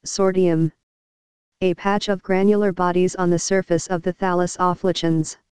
Soredium. A patch of granular bodies on the surface of the thallus afflicans.